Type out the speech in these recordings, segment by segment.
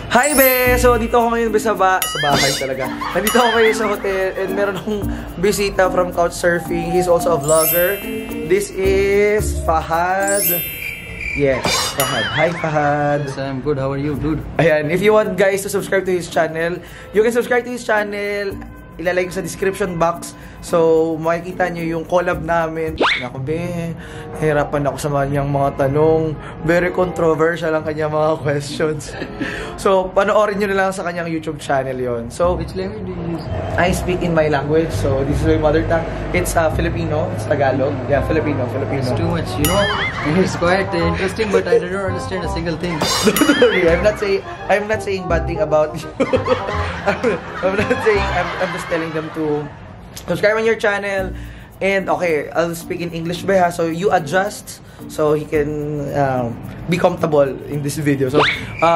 Hi be! So dito ako ngayon sa bahay talaga. Nandito ako ngayon sa hotel and meron akong bisita from Couchsurfing. He's also a vlogger. This is Fahad. Yes, Fahad. Hi Fahad. Yes, I'm good. How are you, dude? Ayan, if you want guys to subscribe to his channel, you can subscribe to his channel. Ilalagay ko sa description box. So, makikita nyo yung collab namin. Ako, be, nahirapan ako sa kanyang mga tanong. Very controversial ang kanyang mga questions. So, panoorin nyo na lang sa kanyang YouTube channel yon. So, which language do you use? I speak in my language. So, this is my mother tongue. It's Filipino. It's Tagalog. Yeah, Filipino. It's too much, you know. It's quite interesting, but I don't understand a single thing. Don't worry. I'm not saying bad thing about you. I'm not saying. I'm just telling them to subscribe on your channel. And okay, I'll speak in English, Beha, so you adjust so he can be comfortable in this video. So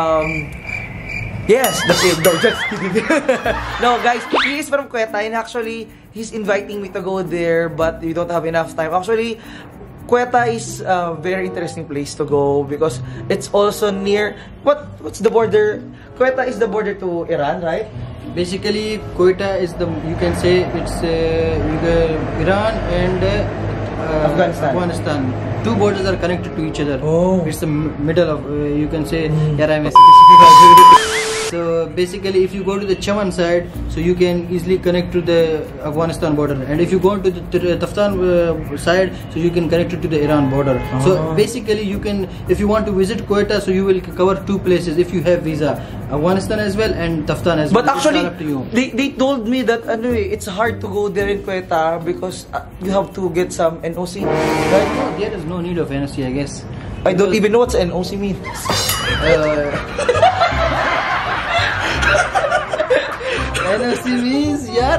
yes, that's it. No, just kidding. No, guys, he is from Quetta and actually he's inviting me to go there, but we don't have enough time. Actually, Quetta is a very interesting place to go because it's also near what's the border? Quetta is the border to Iran, right? Basically, Quetta is you can say it's Iran and Afghanistan. Two borders are connected to each other. Oh. It's the middle of, you can say, So basically, if you go to the Chaman side, so you can easily connect to the Afghanistan border, and if you go to the Taftan side, so you can connect it to the Iran border. So basically, you can, if you want to visit Quetta, so you will cover two places if you have visa, Afghanistan as well and Taftan as well. But actually, up to you. They told me that it's hard to go there in Quetta because you have to get some NOC. Right? No, there is no need of NOC, I guess. I don't even know what NOC means. NOC means, yeah,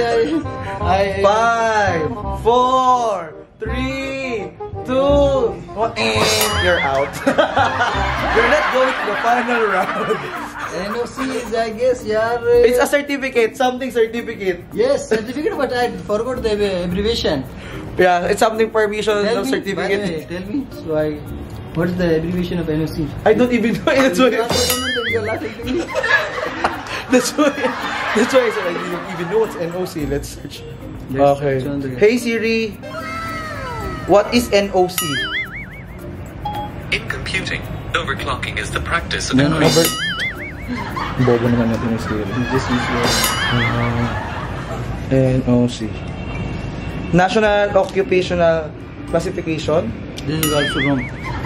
5, 4, 3, 2, 1, and you're out. You're not going to the final round. NOC is, I guess, yeah. It's a certificate, something certificate. Yes, certificate, but I forgot the abbreviation. Yeah, it's something permission of certificate. By the way, tell me, so what is the abbreviation of NOC? I don't even know. That's why. That's why I said I didn't even know what's NOC. Let's search. Yes, okay. Hey Siri, what is NOC? In computing, overclocking is the practice of Bobo naman natin yung Siri. Just use NOC. National Occupational Classification. This is also wrong.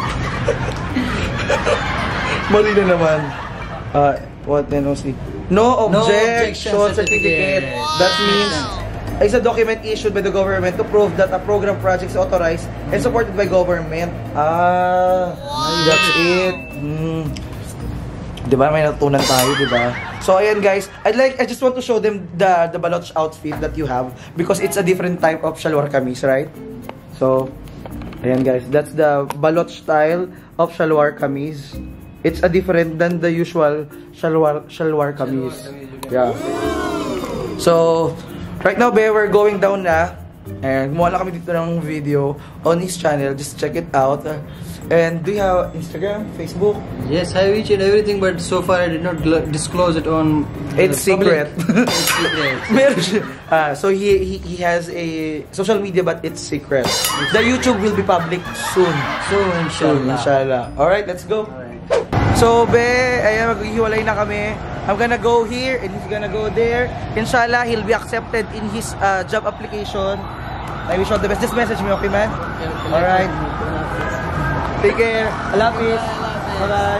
Mali na naman. What NOC? No objection certificate. That means it's a document issued by the government to prove that a program project is authorized and supported by government. That's it. Diba? May natutunan tayo, diba? So ayan guys, I just want to show them the Baloch outfit that you have because it's a different type of shalwar kameez, right? So ayan guys, that's the Baloch style of shalwar kameez. It's a different than the usual shalwar kameez. Yeah. So right now, be, we're going down na. And gumawa lang kami dito ng video on his channel. Just check it out. And do you have Instagram, Facebook? Yes, I reached everything, but so far I did not disclose it on. It's secret. It's secret. So he has a social media, but it's secret. The YouTube will be public soon. So inshallah. Alright, let's go. So be, ayan, maghihiwalay na kami. I'm gonna go here and he's gonna go there. Inshallah, he'll be accepted in his job application. I wish all the best. Just message me, okay, man? Alright. Take care. Allah Hafiz. Bye-bye.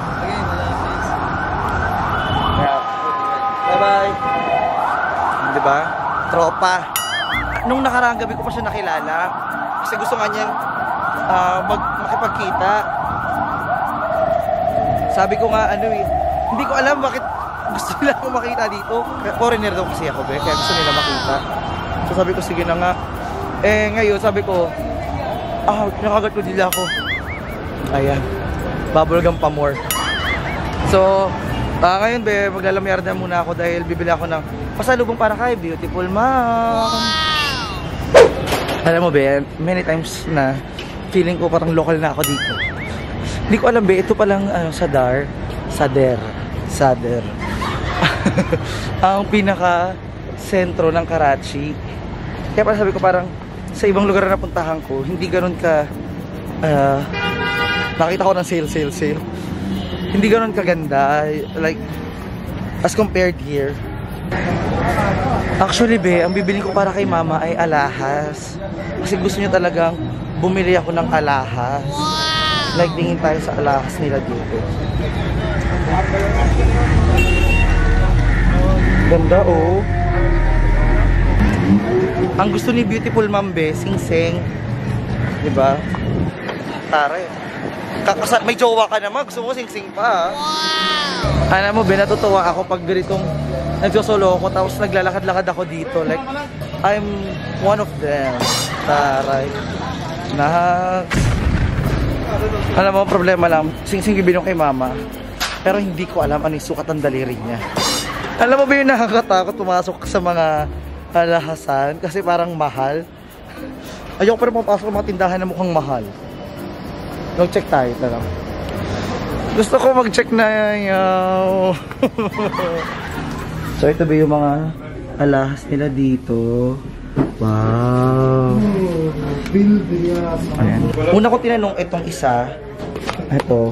Bye-bye. Diba? Tropa. Nung nakaraang gabi ko pa siya nakilala. Kasi gusto nga niyang makipagkita. Sabi ko nga, hindi ko alam bakit gusto nila ako makita dito. Foreigner daw kasi ako, kaya gusto nila makita. So sabi ko, sige na nga. Ngayon, sabi ko, nakagat ko nila ako. Ayan. Bubblegum pa more. So, ngayon, be, maglalamyar na muna ako dahil bibili ako ng pasalubong para kay Beautiful Mom. Alam mo, be, many times na feeling ko parang local na ako dito. Hindi ko alam, be, ito palang Sader. Sadr. Ang pinaka sentro ng Karachi. Kaya parang sabi ko, parang sa ibang lugar na napuntahan ko, hindi ganun ka nakita ko ng sale. Hindi ganun kaganda, like as compared here. Actually be, ang bibili ko para kay mama ay alahas. Kasi gusto niya talagang bumili ako ng alahas. Like tingin tayo sa alahas nila dito. Ganda oh. Ang gusto ni Beautiful Ma'am be, sing-sing. Diba? Tare. May jowa ka naman, gusto mo sing-sing pa. Wow! Alam mo be, natutuwa ako pag ganitong nagsosolo ako tapos naglalakad-lakad ako dito. Like, I'm one of them. Taray. Alam mo, problema lang. Sing-sing ibinong kay mama. Pero hindi ko alam ano yung sukat ng daliri niya. Alam mo ba yung nakakatakot pumasok sa mga alahasan? Kasi parang mahal. Ayoko pa rin papasok ng mga tindahan na mukhang mahal. Mag-check tayo talaga. Gusto ko mag-check na yaw. So ito ba yung mga alahas nila dito? Wow. Ayan. Una ko tinanong itong isa. Ito.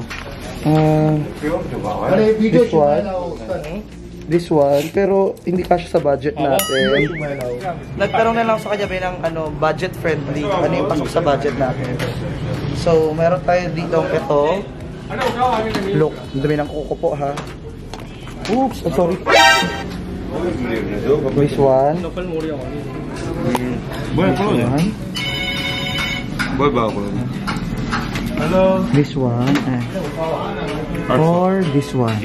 This one, pero hindi kasya sa budget natin. Nagtanong na lang sa kanya ng ano, budget friendly. Ano yung pasok sa budget natin. So, meron tayo dito ito. Look, dami ng kuko po ha. Oops, I'm sorry. This one. This one. Or this one.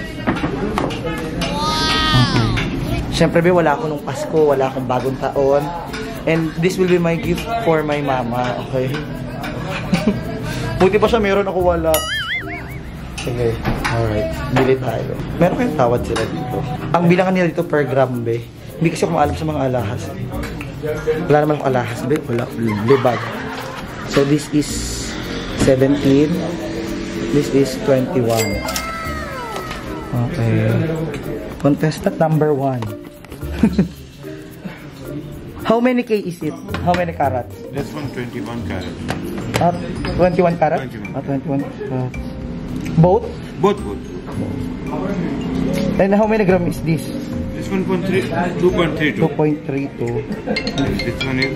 Okay. Siyempre be, wala ako nung Pasko, wala akong bagong taon. And this will be my gift for my mama, okay? Buti pa siya, meron ako wala. Sige, alright. Bili tayo. Meron kayong tawad sila dito. Ang bilangan nila dito per gram, be. Hindi kasi ako maalam sa mga alahas. Wala naman akong alahas, be. Wala, libag. So this is 17. This is 21. Okay. Contestant number 1. How many K is it? How many carats? This one 21 carats. 21 carats? 21. 21 carats. Both? Both. And how many gram is this? This one 2.32. 2.32. This one is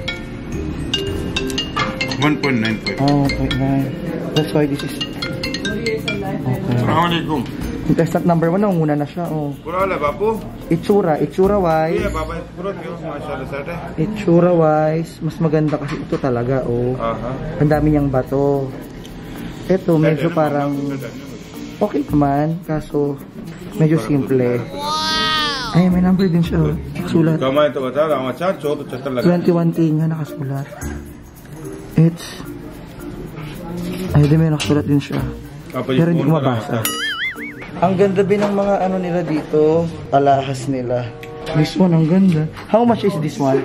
1.95. Oh, 1.9. That's why this is... Okay. Assalamualaikum. Contestant number 1, muna na siya. Oh. Pura wala bapu? Itsura wise. Yeah, baba pura kyo, mashallah sir. Itsura wise, mas maganda kasi ito talaga, oh. Ang dami niyang bato. Ito medyo parang okay naman, kaso medyo simple. Ay, may number din siya, oh. Sulat. Kamay ito bata, ang machan 14 laga. 21K nga nakasulat. It's ay, di may nakasulat din siya. Pero hindi ko mabasa. Ang ganda din ng mga ano nila dito, alahas nila. This one, ang ganda. How much is this one?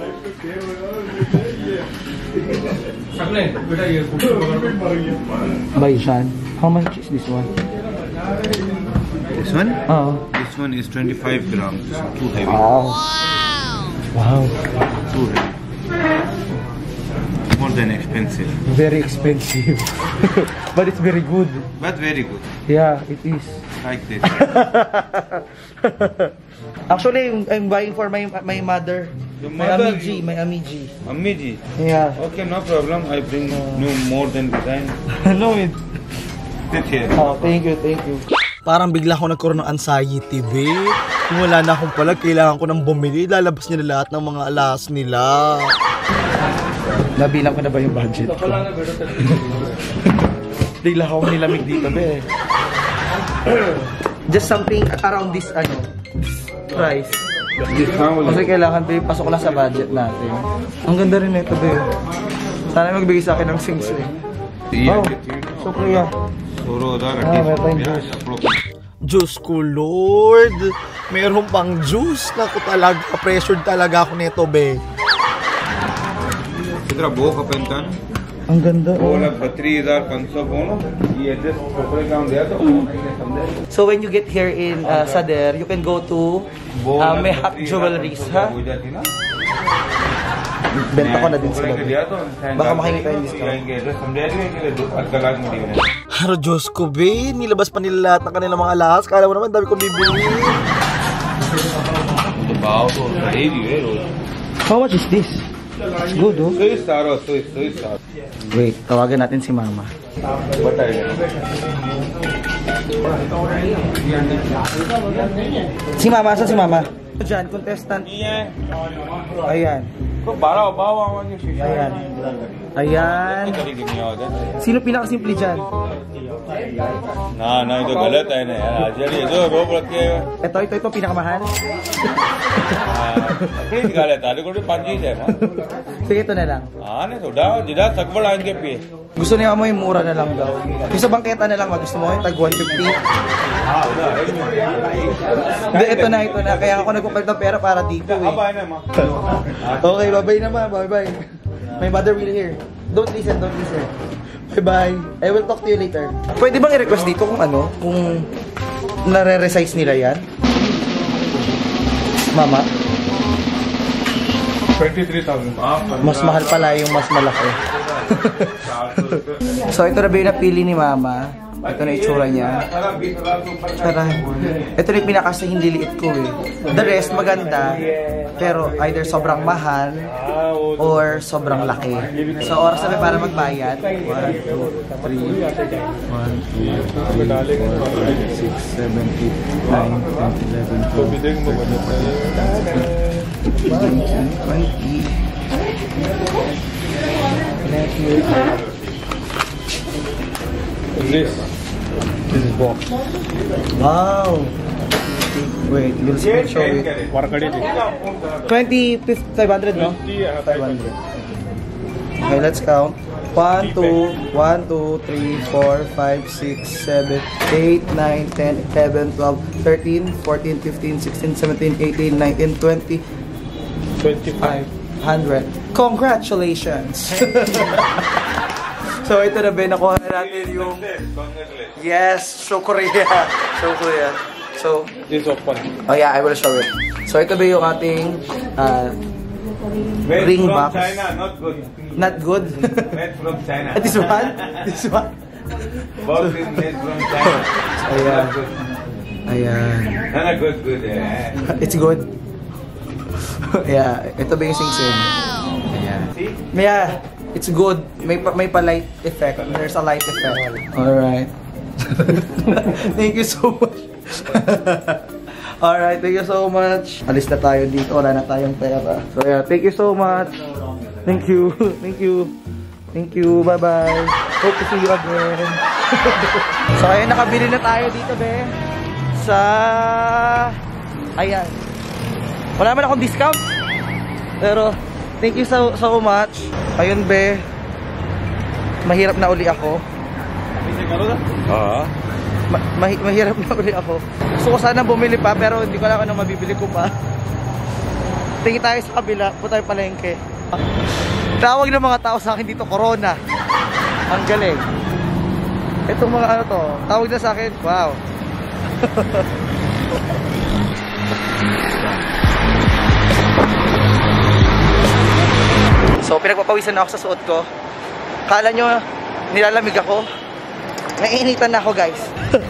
Baishan. How much is this one? This one? Oh. This one is 25 grams. Too heavy. Wow. Wow. Too heavy. More than expensive. Very expensive. But it's very good. But very good. Yeah, it is. Like this. Actually, I'm buying for my mother. Your My mother, Amiji. My Amiji. Ammiji. Yeah. Okay, no problem. I bring no more than design. No, it. Sit here. Oh, thank you. Parang bigla ako nagkaroon ng anxiety, babe. Kung wala na akong palag, kailangan ko nang bumili. Lalabas niya na lahat ng mga alas nila. Nabilang ko na ba yung budget ko? Bigla akong nilamig dito, be. Just something around this, price. Kasi kailangan, babe, pasok lang sa budget natin. Ang ganda rin ito, babe. Sana magbigay sa akin ng sing-sing. Oh, sukriya. Meron juice. Diyos ko, Lord. Meron pang juice. Naku talaga, pressured talaga ako nito, be. Sidra buo ka pentan? Ang ganda. वो लग 32,500 बोलो ये एड्रेस छोकरे काम दिया तो उन्होंने समझे So when you get here in Sader, you can go to Mehak Jewelries, ha? Benta ko na din sila. Baka makikita yung discount. Pero Diyos ko, be, nilabas pa nila lahat ng kanilang mga alahas. Kala mo naman, dami kong bibili. How much is this? It's good, oh. Wait, tawagan natin si Mama. Si Mama, saan si Mama? Diyan, contestant. Ayan. Ayan. Ayan. Sino pinakasimple dyan? ना ये तो गलत है ना यार आचार्य ये जो रोक रखे Ito pinakamahal. प्लीज गाले ताले को 5 है Sige, ito na lang. हाँ ने थोड़ा जिदा सकबड़ आएंगे पे Gusto niya mo yung mura na lang daw. Yung sa bangketa na lang, gusto mo yung tag 150. Hindi, ito na. Kaya ako nagpapalit ng pera para dito eh. Okay, bye-bye naman. Bye-bye. My mother will hear. Don't listen. Bye-bye. I will talk to you later. Pwede bang i-request dito kung nare-resize nila yan? Mama? 23,000 Mas mahal pala yung mas malaki. So ito na ba yung napili ni Mama? Ito na itsura niya. Tara. Ito na yung pinakasa hindi liit ko eh. The rest maganda, pero either sobrang mahal or sobrang laki. So oras na para magbayad. 1, 2, 3, 4, 5, 6, 7, 8, 9, 10, 11, 12, 13, 14, 20. This is box. Wow. Wait, you'll show it. 20,500, no? 500. Okay, let's count. 1, 2, 3, 4, 5, 6, 7, 8, 9, 10, 11, 12, 13, 14, 15, 16, 17, 18, 19, 20, 2500. Congratulations! So ito na ba, nakuha natin yung... Yes, show Korea. So, this open oh yeah, I will show it. So ito ba yung ating ring box. China, not good. Not good? Made from China. This one? Box is made from China. Ayan. No, good, yeah. It's good. Yeah, ito ba yung sing-sing? Ayan. Yeah, it's good. May pa-light effect. There's a light effect. Alright. Thank you so much. Alright, thank you so much. Alis na tayo dito. Wala na tayong pera. So yeah, thank you so much. Thank you. Bye-bye. Hope to see you again. So ayun, nakabili na tayo dito, be. Ayan. Wala man akong discount. Pero, thank you so much. Ayun, be. Mahirap na uli ako. Mahirap na uli ako. Gusto ko sana bumili pa, pero hindi ko alam anong mabibili ko pa. Tingin tayo sa kabila. Punta tayo palengke. Tawag ng mga tao sa akin dito, Corona. Ang galing. Itong mga ano to, tawag na sa akin. Wow. So pinagpapawisan na ako sa suot ko. Kala nyo nilalamig ako. Naiinitan na ako, guys.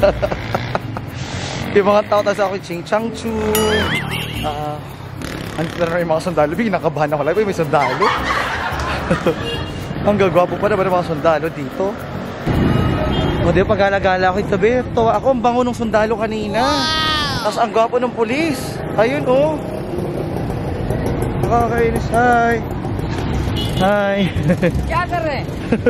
Yung mga tao tayo sa akin, Ching Chang Chu. Andito na yung mga sundalo. Bigyan nakabahan ako. May sundalo. Ang gagwapo pa naman ng mga sundalo dito. O di ba, pag-gala-gala ako itabi. Tawa ako, ang bango ng sundalo kanina. Tapos ang gwapo ng pulis. Ayun, oh. Nakakainis. Hi. Kya kar rahe?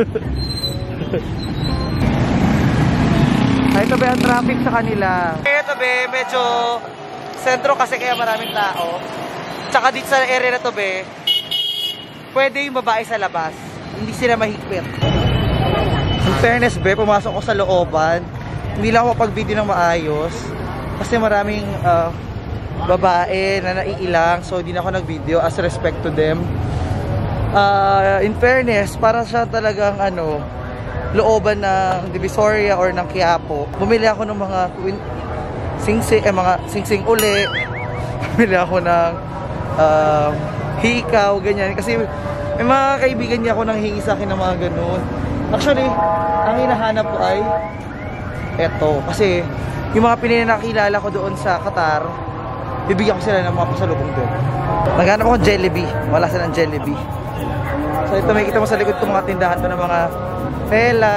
Ay, ito ba ang traffic sa kanila? Ito ba, medyo sentro kasi kaya maraming tao. Tsaka dito sa area na to be, pwede yung babae sa labas. Hindi sila mahigpit. In fairness be, pumasok ko sa looban. Hindi lang ako pag-video ng maayos. Kasi maraming babae na naiilang. So hindi na ako nag-video as respect to them. In fairness, para siya talagang looban ng Divisoria or ng Quiapo. Bumili ako ng mga mga singsing uli. Bumili ako ng hikaw, ganyan. Kasi may mga kaibigan niya ako nang hingi sa akin ng mga ganun. Actually, ang hinahanap ko ay eto. Kasi yung mga pinakilala ko doon sa Qatar, bibigyan ko sila ng mga pasalubong doon. Naghanap ako ng Jollibee. Wala silang Jollibee. So ito, may kita mo sa likod ko mga tindahan to ng mga tela,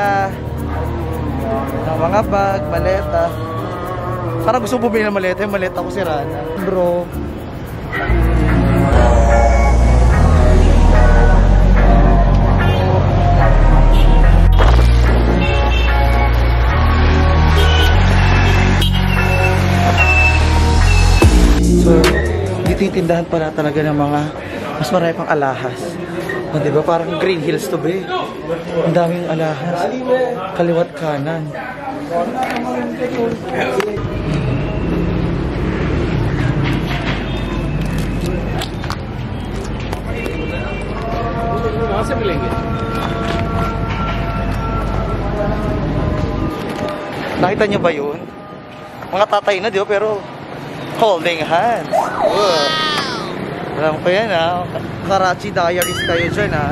ng mga bag, maleta. Parang gusto ko bumili ng maleta. Yung maleta ko sira na. Bro. So, dito yung tindahan pala talaga ng mga mas marami pang alahas. O, diba? Parang Green Hills to be. Ang daming alahas. Kaliwat kanan. Nakita nyo ba yun? Mga tatay na, diba? Pero holding hands. Wow. Alam ko yan, ha? Karachi Diaries kayo dyan, ha?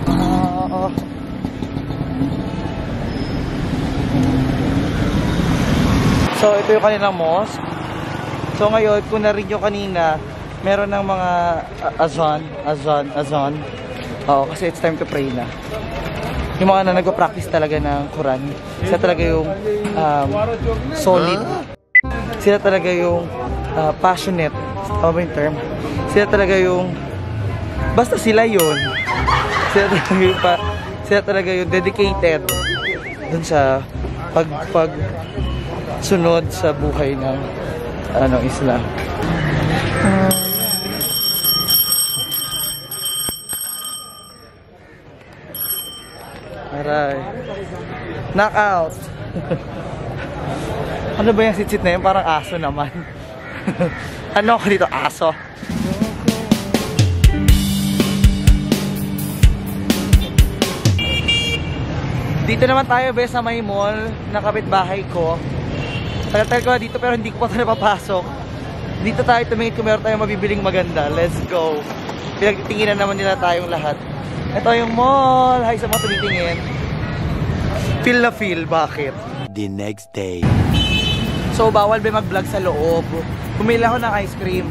So, ito yung kanilang mosque. So, ngayon, kung narinig nyo kanina, meron ng mga azan. Oo, kasi it's time to pray na. Yung mga na nagpa-practice talaga ng Quran, sila talaga yung solid. Sila talaga yung passionate. Tama ba yung term? Sila talaga yung basta sila yun. Sila talaga yung dedicated dun sa pag sunod sa buhay ng Islam. Aray. Knockout. Ano ba yung sit-sit na yun? Parang aso naman. Ano ako dito? Aso. Dito naman tayo sa may mall na kapitbahay ko. Tagal-tagal ko na dito pero hindi ko pa ito napapasok. Dito tayo tumingin kung meron tayong mabibiling maganda. Let's go. Pinagtitinginan naman nila tayong lahat. Ito yung mall. Hi sa mga tumitingin. Feel na feel. Bakit? The next day. So, bawal ba mag-vlog sa loob? Pumili ako ng ice cream.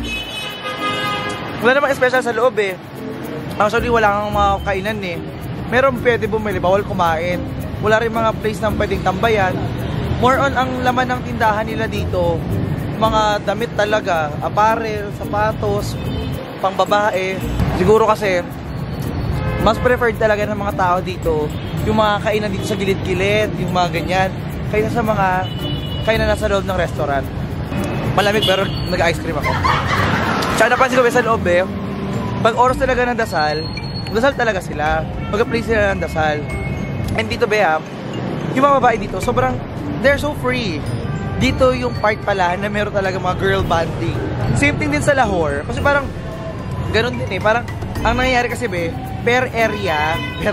Wala namang special sa loob eh. Actually, wala kang mga kainan eh. Meron pwede bumili, bawal kumain. Wala rin mga place na pwedeng tambayan. More on ang laman ng tindahan nila dito, mga damit talaga, apparel, sapatos, pang babae. Siguro kasi, mas preferred talaga ng mga tao dito, yung mga kainan dito sa gilid-gilid, yung mga ganyan, kaysa sa mga kainan nasa loob ng restaurant. Malamig pero nag-ice cream ako. Tsaka napansin ko sa loob eh, pag oras talaga ng dasal talaga sila. Mag-play sila ng dasal. And dito ba, yung mga babae dito, sobrang, they're so free. Dito yung part pala na meron talaga mga girl banding. Same thing din sa Lahore. Kasi parang, ganun din eh. Parang, ang nangyayari kasi per area,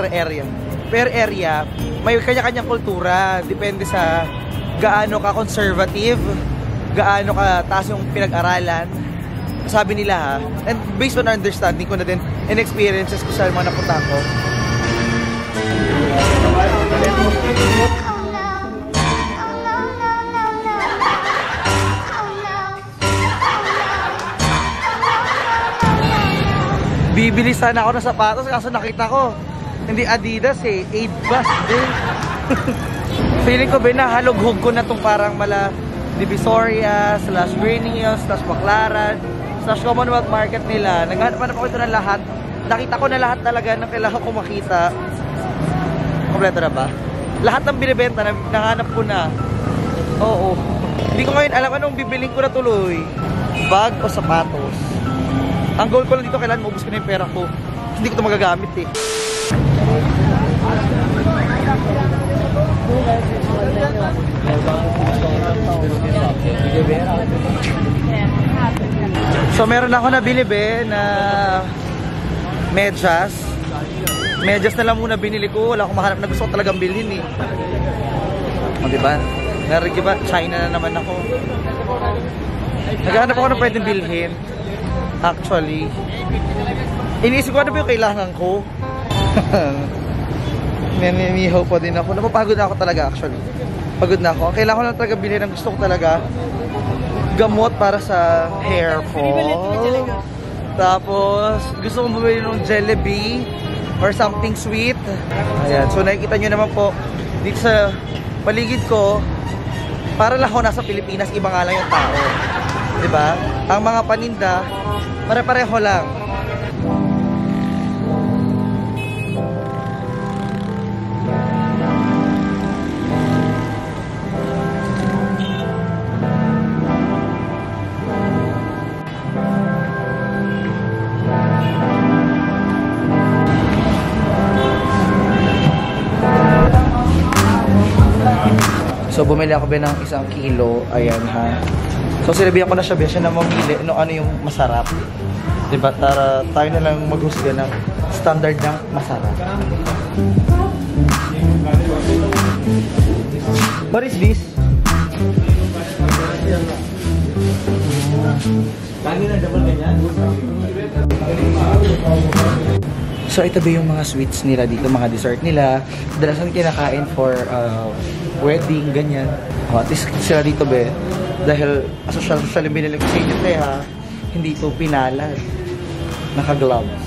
may kanya-kanyang kultura. Depende sa gaano ka conservative, gaano ka taas yung pinag-aralan. Sabi nila and based on understanding ko na din and experiences ko sa mga napunta ko. Bibili sana ako ng sapatos kaso nakita ko hindi Adidas eh, 8 din. Feeling ko nahalughog ko na tong parang mala Divisoria, /Green Hills, /Baclaran, /Commonwealth Market nila. Naghanap ako ito ng lahat. Nakita ko na lahat talaga ng kailangan ko makita. Kompleto na ba? Lahat ng binibenta, nahanap ko na. Oo. Hindi ko ngayon alam anong bibiling ko na tuloy. Bag o sapatos. Ang goal ko lang dito, kailangan maubos ko na yung pera ko. Hindi ko ito magagamit eh. So meron ako nabili na Medyas. Medyas na lang muna binili ko. Wala akong mahanap na gusto ko talagang bilhin eh. O diba? Narinig ba? China na naman ako. Naghahanap ako na pwedeng bilhin. Actually. Iniisip ko ano ba yung kailangan ko. Naninihaw pa din ako. Napapagod na ako talaga actually. Pagod na ako. Ang kailangan ko lang talaga bilhin ang gusto ko talaga. Gamot para sa hair fall. Tapos, gusto kong bumili ng Jollibee or something sweet. Ayan. So, nakikita nyo naman po, dito sa paligid ko, para lang ako nasa Pilipinas, iba nga lang yung tao. Diba? Ang mga paninda, pare-pareho lang. So, bumili ako ba ng 1 kilo. Ayan ha. So, sinabihan ko na siya, siya na mamili ano yung masarap. Diba? Tara, tayo na lang maghusga ng standard ng masarap. What is this? So, ito ba yung mga sweets nila dito, mga dessert nila. Dalasan kinakain for wedding, ganyan. At least sila dito ba, dahil social yung binili ko sa inyo, kaya hindi ito pinalad. Naka-gloves.